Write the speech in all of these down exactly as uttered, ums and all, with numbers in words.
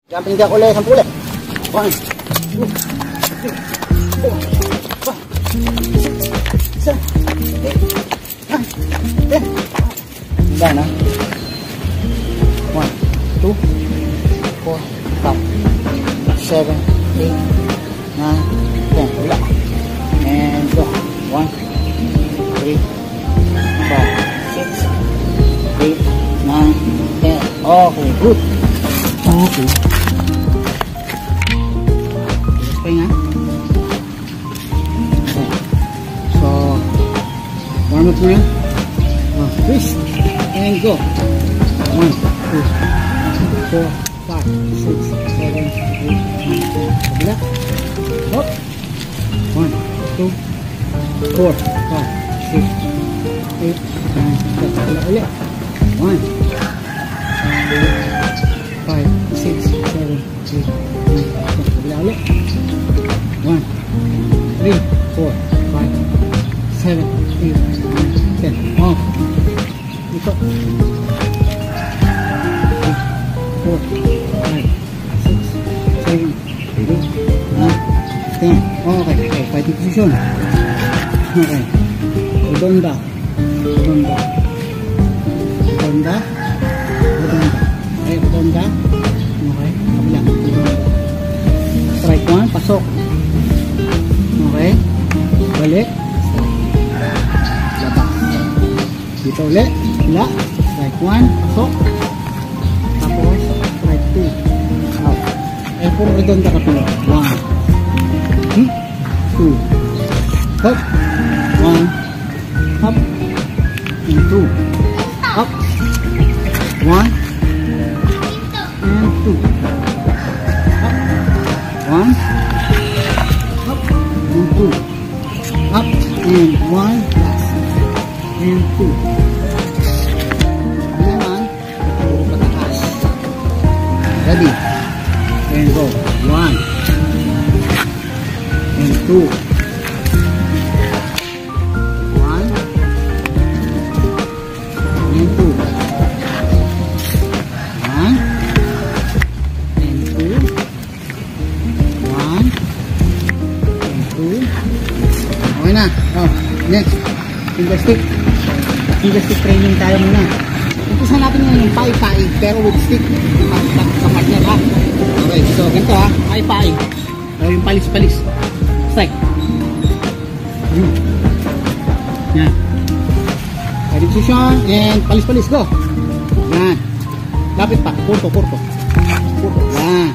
Jumping jack ulit, sampu ulit. One, two, three, four, five, six, seven, eight, nine, ten. Yan ha. One, two, four, five, seven, eight, nine, ten. Wala. And go. One, three, five, six, eight, nine, ten. Okay, good. Okay. Terus pahinga. Okay. So, warm up muna. Oh, twist. And go. One, two, four, five, six, seven, eight, nine, ten. Kabila. Hop. One, two, four, five, six, eight, nine, ten. Kabila ulit. One, two, five, six, seven, eight, nine, ten. Kabila ulit. One, three, four, five, seven, eight, nine, ten. Oh. Ito. three, four, five, six, seven, eight, nine, ten. Okay. Okay. Fighting position. Okay. Udonda. Udonda. Udonda. Udonda. Okay. Udonda. Okay. Kabila. Udonda. Strike one. Pasok. Okay. Balik. Labas. Dito ulit. Wala. Strike one. Pasok. Tapos strike two. Out. Eh, puro redonda ka pala. one. two. Hop. one. Hop. And two. Up. one. And two. Up. one. Up. And two. Up. And one. Last. And two. Ready, and go. One and two. One and two. One and two. One and two. Okay na. Oh, next. Finger stick. Finger stick training tayo muna. Umpisa natin ngayon yung pai-pai pero with stick. Sa partner ha. Okay, so ganito ha. Pai-pai. O yung palis-palis. Strike. Hmm. Yan. Fighting position and palis-palis. Go. Yan. Lapit pa. Purto, purto. Purto. Yan.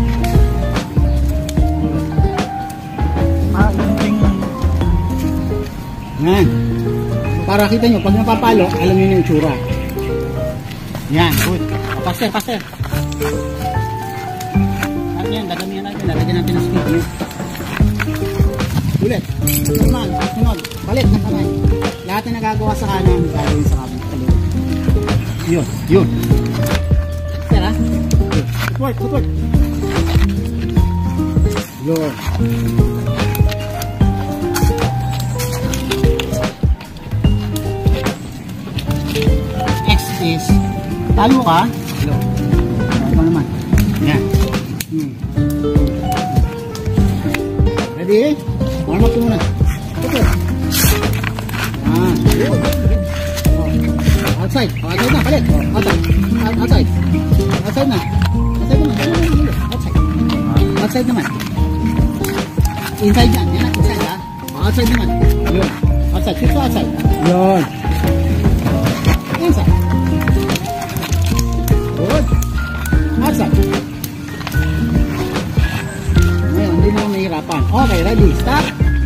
Yan. Para kita nyo, pag napapalo, alam nyo yung tsura. Yan, good. Paster, paster. Ano yan, dadamihan natin. Lalagyan natin ng speed. Ulit. Normal, sunod. Balik ng kamay. Lahat na nagagawa sa kanan, gagawin sa kanan. Yun, yun. Paster ha. Footwork, footwork. Yun. Next is talo ka. Hello. Ito naman. Yan. Hmm. Ready? Warm up muna. Okay. Ah, good. Oh. Outside. Oh, outside na. Balik. Oh, outside. Outside. Outside na. Outside naman. Outside. Outside naman. Inside yan. Yan na. Inside ha. Oh, outside naman. Yun. Outside. Shift to outside. Yun. Inside. Good. Outside. Ngayon, hindi mo nahihirapan. Okay, ready. Start.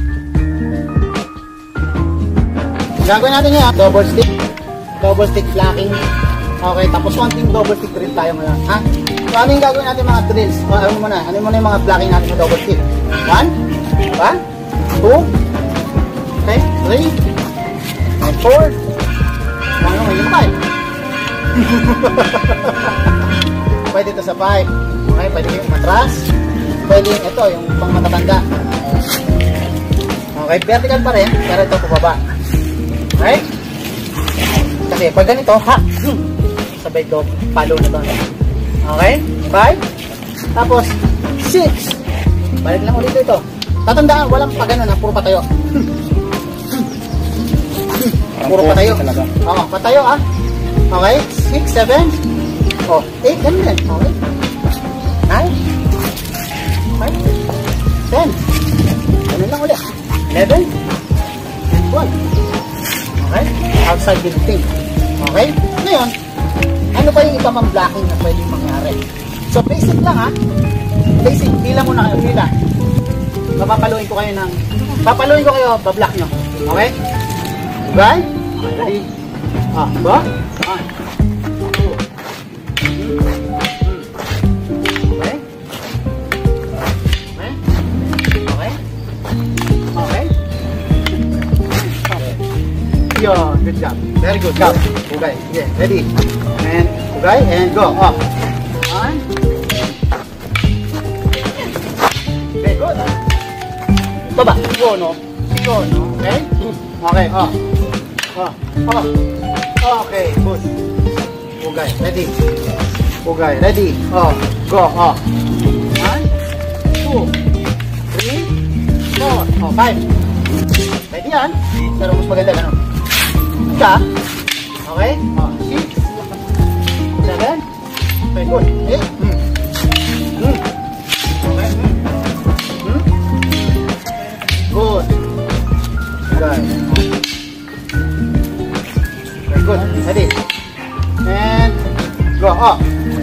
Gagawin natin ngayon, double stick. Double stick blocking. Okay, tapos konting double stick drill tayo ngayon. Ha? So, ano yung gagawin natin mga drills? O, ano muna? Ano muna yung mga blocking natin sa double stick? One. One. Two. Okay. Three. And four. Ano naman yung five? Pwede ito sa five. Okay, pwede yung matras. Pwede yung ito, yung pang matatanda. Okay, vertical pa rin, pero ito pababa. Okay? Kasi pag ganito, ha! Sabay ito, palo na ito. Okay? five, Tapos, six. Balik lang ulit ito. Tatandaan, walang pa ganun, ha? Puro patayo. Puro patayo. Oo, patayo, ha? Okay, six, seven. Oh, eight, ganun din. Okay. nine. five. ten. Ganun lang ulit. eleven. And twelve. Okay? Outside building. Okay? Ngayon, ano pa yung iba pang blocking na pwedeng mangyari? So, basic lang, ha? Basic. Pila muna kayo. Pila. Papapaluin ko kayo ng... Papaluin ko kayo, bablock nyo. Okay? Okay? Okay, ready? Ah, ba? One. Two. Okay? Okay? Okay? Okay? Okay. Yo, good job. Very good job. Okay, yeah, ready. And, okay, and go. Up. One. Okay, good. Baba. Go, no? Go, no? Okay? Okay, oh. Oh, oh. Okay, good. Okay, ready. Okay, ready. Oh, go, oh. One, two, three, four. Oh, five. Ready yan. Pero mas maganda ganun. Isa. Okay. Oh, six. Seven. Okay, good. Eight. Hmm. Hmm. Okay. Hmm. Good. Okay. Okay, good. Ready. And go. Oh.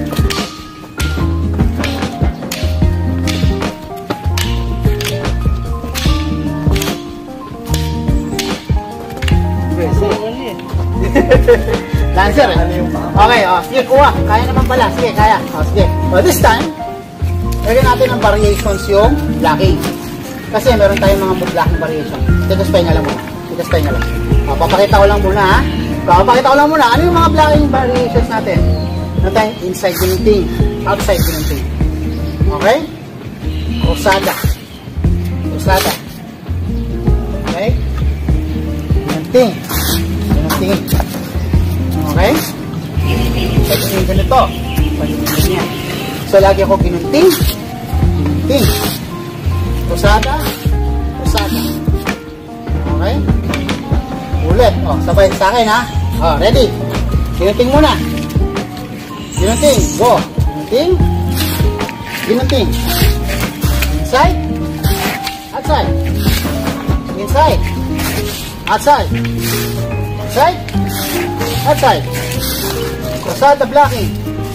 Lancer eh. Okay, oh, sige, kuha. Kaya naman pala. Sige, kaya. Oh, sige. Oh, this time, lagyan natin ng variations yung blocking. Kasi meron tayong mga blocking variation. Tigas pahinga lang muna. Tigas pahinga lang. Oh, papakita ko lang muna, ha. Papakita ko lang muna. Ano yung mga blocking variations natin? Meron tayong inside ginunting, outside ginunting. Okay? Cruzada. Cruzada. Okay? Ginunting. Ginunting. Okay? Pwede yung ganito. Pwede yung ganyan. So, lagi ako ginunting. Ginunting. Cruzada. Cruzada. Okay? Ulit. O, sabay sa akin, ha? O, ready? Ginunting muna. Ginunting. Go. Ginunting. Ginunting. Inside. Outside. Inside. Outside. Inside. Outside. Cruzada blocking.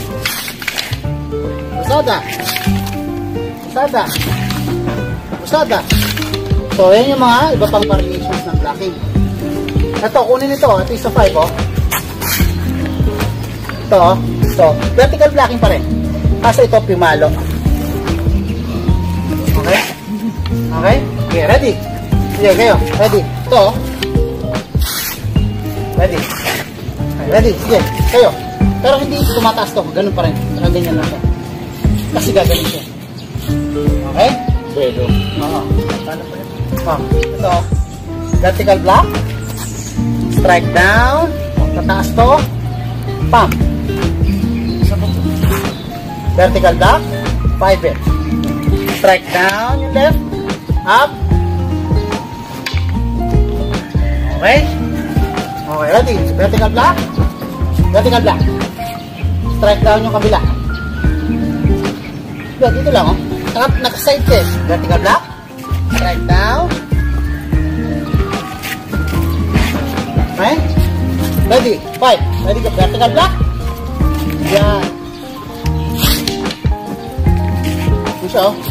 Cruzada. Cruzada. Cruzada. So, yan yung mga iba pang variations ng blocking. Ito, kunin ito. Ito is a five, oh. Ito, oh. Ito. Vertical blocking pa rin. Kaso ito, pimalo. Okay? Okay? Okay, ready? Sige, kayo. Ready? Ito, oh. Ready? Ready? Sige, kayo. Pero hindi tumataas to. Ganun pa rin. Pero ganyan lang to. Kasi gagaling siya. Okay? Pwede. Oo. Oh, ito. Vertical block. Strike down. Tataas to. Pump. Vertical block. Five it. Strike down yung left. Up. Okay? Okay, ready? Vertical block. Vertical block. Strike down yung kabila. Diba, dito lang, oh. Naka-side test. Vertical block. Strike down. Okay? Ready? Five. Ready ka? Vertical block. Yan. Ito siya, oh.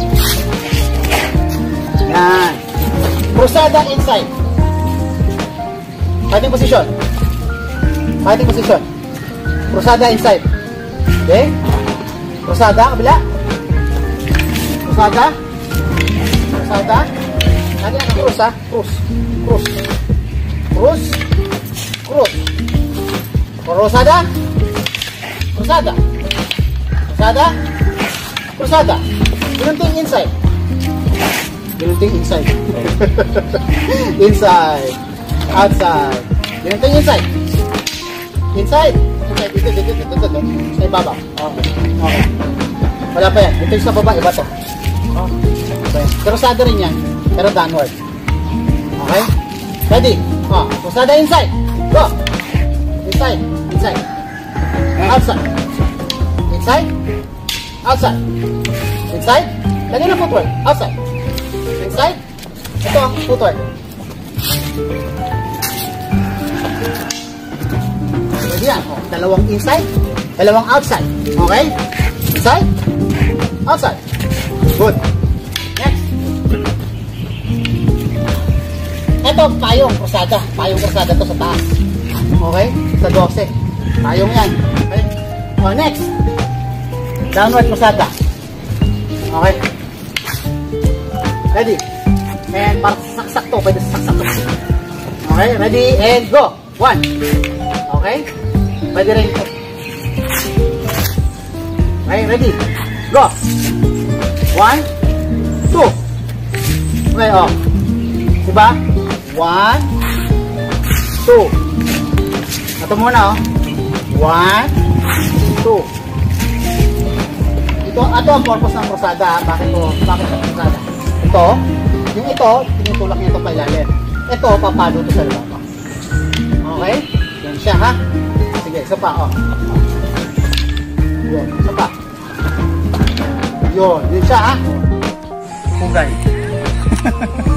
Yan. Cruzada inside. Fighting position. Fighting position. Cruzada inside. Okay? Cruzada, kabila. Cruzada. Cruzada. Lagi ang cruz, ha? Cruz. Cruz. Cruz. Cruz. Cruzada. Cruzada. Cruzada. Cruzada. Ginunting inside. Ginunting inside. Inside. Outside. Ginunting inside. Inside. Inside. Dito, dito, dito, dito. Sa ibabaw. Okay. Okay. Wala pa yan. Ito yung sa baba, iba to. Oh. Okay. Krusada rin yan. Pero downward. Okay? Ready? Oh, krusada inside. Go! Inside. Inside. Outside. Inside. Outside. Inside. Lagyan na footwork. Outside. Inside. Ito, footwork. Pwede yan. Oh, dalawang inside. Dalawang outside. Okay? Inside. Outside. Good. Next. Ito, payong krusada. Payong krusada to sa taas. Okay? Sa twelve. Payong yan. Okay? Oh, next. Downward krusada. Okay? Ready? And para saksak to. Pwede saksak to. Okay? Ready? And go. One. Okay? Pwede rin ito. Okay? Ready? Go. One. Two. Okay, oh. Diba? One. Two. Ito muna, oh. One. Two. Ito, ito ang purpose ng krusada. Bakit ko, bakit ang krusada? Ito, yung ito, tinutulak niya ito pa ilalim. Ito, papalo ito sa lubaba. Okay? Yan siya, ha? Sige, isa pa, oh. Yun, isa pa. Yun, yun siya, ha? Pugay.